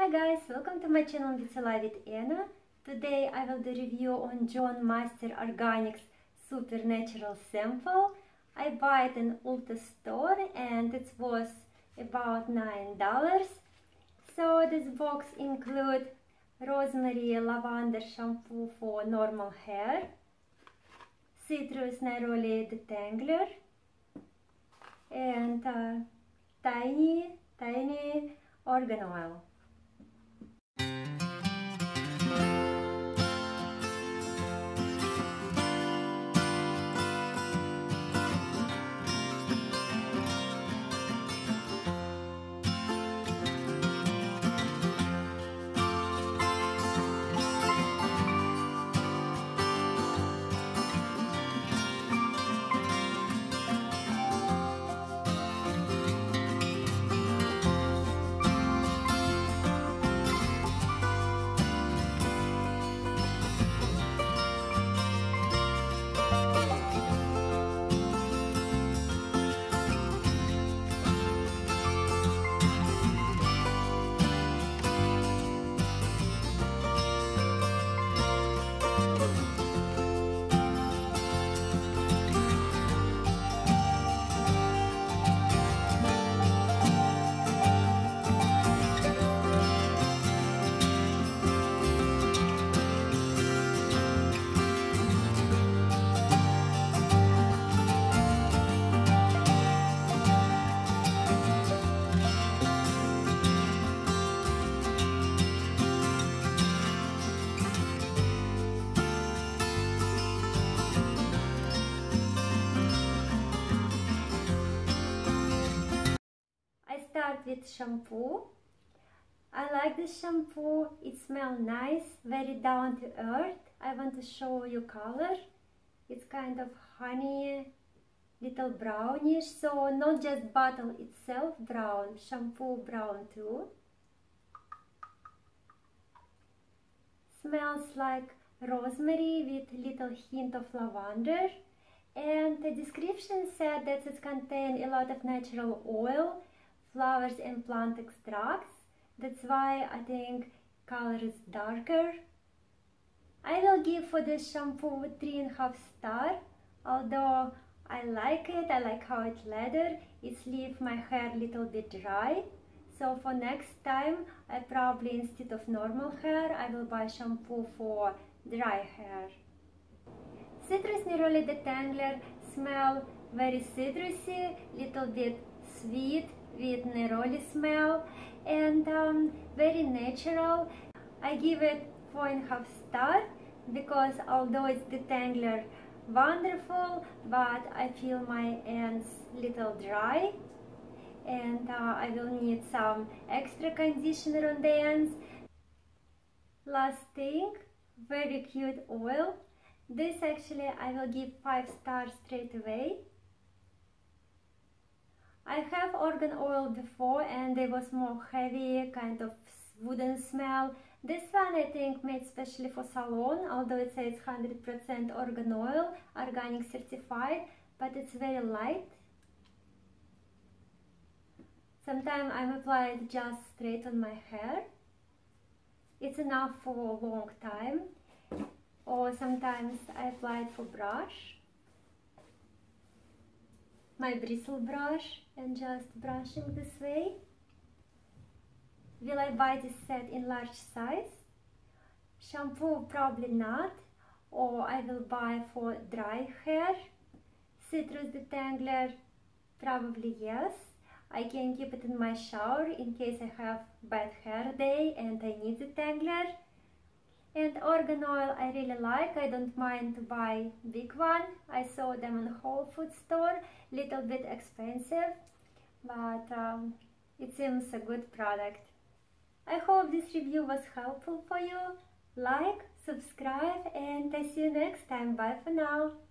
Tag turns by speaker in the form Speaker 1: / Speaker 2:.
Speaker 1: Hi guys, welcome to my channel Beauty Life with Anna. Today I will do review on John Master Organics Supernatural Sample. I bought it in Ulta store and it was about $9. So this box includes rosemary lavender shampoo for normal hair, citrus neroli detangler, and tiny argan oil. Start with shampoo. I like this shampoo. It smells nice, very down to earth. I want to show you color. It's kind of honey, little brownish. So not just bottle itself brown, shampoo brown too. Smells like rosemary with little hint of lavender. And the description said that it contains a lot of natural oil, flowers and plant extracts. That's why I think color is darker. I will give for this shampoo 3.5 stars. Although I like it, I like how it lather. It leaves my hair a little bit dry. So for next time, I probably instead of normal hair, I will buy shampoo for dry hair. Citrus neroli detangler smell very citrusy, little bit sweet with neroli smell, and very natural. I give it 4.5 stars because although it's detangler wonderful, but I feel my ends little dry, and I will need some extra conditioner on the ends. Last thing, very cute oil. This actually I will give 5 stars straight away. I have argan oil before and it was more heavy, kind of wooden smell. This one I think made specially for salon, although it says 100% argan oil, organic certified, but it's very light. Sometimes I'm applied just straight on my hair. It's enough for a long time. Or sometimes I apply it for brush. My bristle brush and just brushing this way. Will I buy this set in large size? Shampoo probably not, or I will buy for dry hair. Citrus detangler probably yes. I can keep it in my shower in case I have bad hair day and I need detangler. And argan oil I really like. I don't mind to buy big one. I saw them in Whole Foods store, little bit expensive, but it seems a good product. I hope this review was helpful for you. Like, subscribe, and I see you next time. Bye for now.